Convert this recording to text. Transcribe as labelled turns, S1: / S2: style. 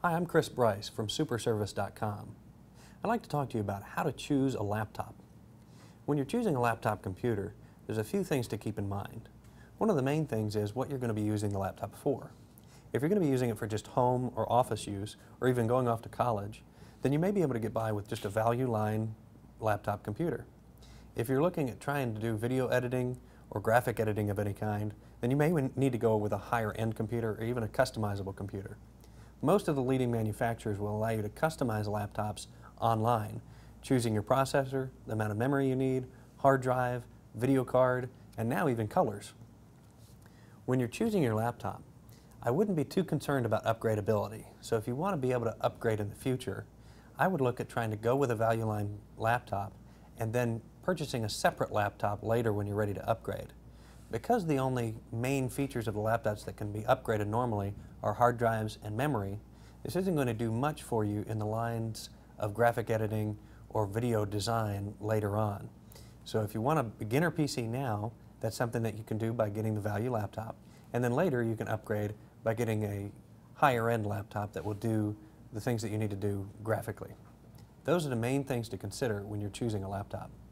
S1: Hi, I'm Bryce from superservice.com. I'd like to talk to you about how to choose a laptop. When you're choosing a laptop computer, there's a few things to keep in mind. One of the main things is what you're going to be using the laptop for. If you're going to be using it for just home or office use, or even going off to college, then you may be able to get by with just a value line laptop computer. If you're looking at trying to do video editing or graphic editing of any kind, then you may need to go with a higher end computer or even a customizable computer. Most of the leading manufacturers will allow you to customize laptops online, choosing your processor, the amount of memory you need, hard drive, video card, and now even colors. When you're choosing your laptop, I wouldn't be too concerned about upgradeability. So if you want to be able to upgrade in the future, I would look at trying to go with a value line laptop and then purchasing a separate laptop later when you're ready to upgrade. Because the only main features of the laptops that can be upgraded normally are hard drives and memory, this isn't going to do much for you in the lines of graphic editing or video design later on. So if you want a beginner PC now, that's something that you can do by getting the value laptop, and then later you can upgrade by getting a higher end laptop that will do the things that you need to do graphically. Those are the main things to consider when you're choosing a laptop.